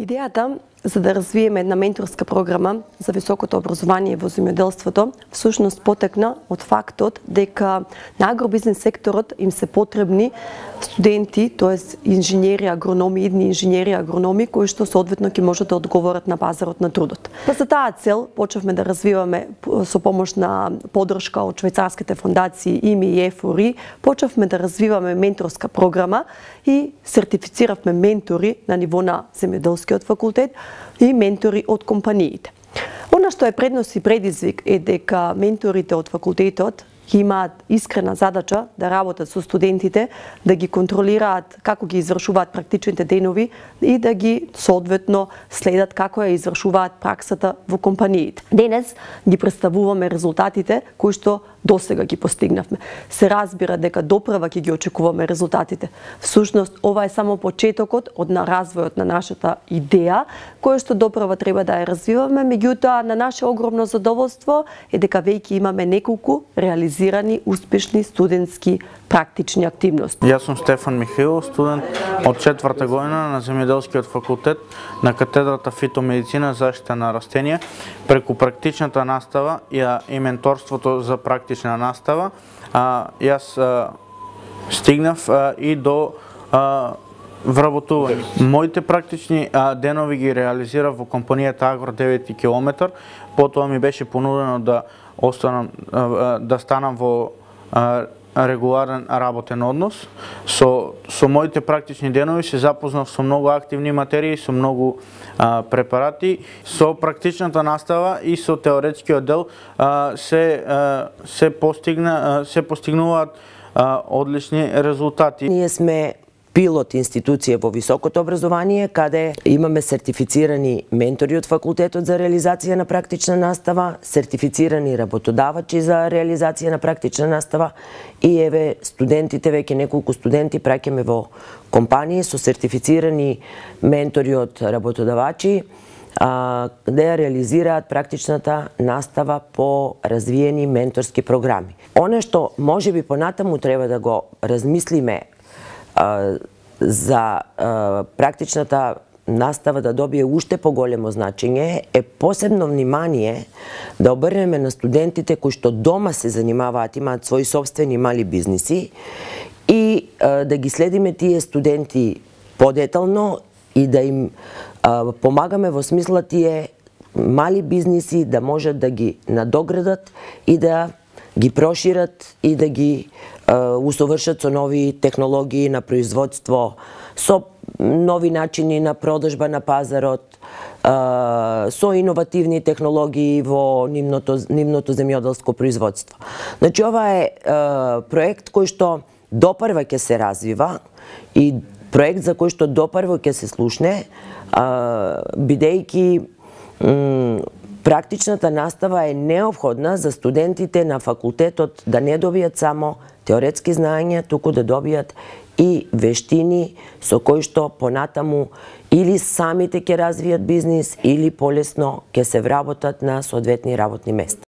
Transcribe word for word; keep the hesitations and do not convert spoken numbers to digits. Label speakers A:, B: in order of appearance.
A: Идеята за да развиеме една менторска програма за високото образование во земјоделството всушност потекна од фактот дека на агробизнес секторот им се потребни студенти, тоест инженери, агрономи, идни инженери, агрономи кои што соодветно ќе можат да одговорат на пазарот на трудот. Па за таа цел почнавме да развиваме со помош на поддршка од швајцарските фондации ай эм и и еф о ар и, почнавме да развиваме менторска програма и сертифициравме ментори на ниво на земјоделскиот факултет и ментори од компаниите. Она што е предност и предизвик е дека менторите од факултетот ќе имаат искрена задача да работат со студентите, да ги контролираат како ги извршуваат практичните денови и да ги соодветно следат како ја извршуваат праксата во компаниите. Денес ги представуваме резултатите кои што досега ги постигнавме. Се разбира дека доправа ќе ги очекуваме резултатите. Всушност, ова е само почетокот од на развојот на нашата идеја, која што доправа треба да ја развиваме, меѓутоа на наше огромно задоволство е дека веќе имаме неколку реализирани успешни студентски практични активности.
B: Јас сум Стефан Михаилов, студент од четврта година на земјоделскиот факултет на катедрата фитомедицина заштита на растенија. Преку практичната настава и менторството за практична настава, а, јас а, стигнав а, и до а, вработување. Моите практични а, денови ги реализирав во компанијата Агро девети километар, потоа ми беше понудено да останам а, да станам во а, регуларен работен однос. Со, со моите практични денови се запознав со многу активни материи, со многу а, препарати. Со практичната настава и со теоретскиот дел а, се, а, се, постигна, а, се постигнуваат а, одлични резултати.
C: Ние сме пилот институција во високото образование, каде имаме сертифицирани ментори од факултетот за реализација на практична настава, сертифицирани работодавачи за реализација на практична настава и еве студентите, веќе неколку студенти праќаме во компании со сертифицирани ментори од работодавачи, а, да ја реализираат практичната настава по развиени менторски програми. Оно што можеби понатаму треба да го размислиме за практичната настава да добие уште поголемо значење е посебно внимание да обрнеме на студентите кои што дома се занимаваат, имаат своји собствени мали бизниси и да ги следиме тие студенти подетално и да им помагаме во смисла тие мали бизниси да можат да ги надоградат и да ги прошират и да ги усовршат со нови технологии на производство, со нови начини на продажба на пазарот, со иновативни технологии во нивното, нивното земјоделско производство. Значи, ова е проект кој што допрва ќе се развива и проект за кој што допрво ќе се слушне, бидејќи практичната настава е неопходна за студентите на факултетот да не добијат само теоретски знаења, туку да добијат и вештини со кои што понатаму или самите ќе развијат бизнис или полесно ќе се вработат на соодветни работни места.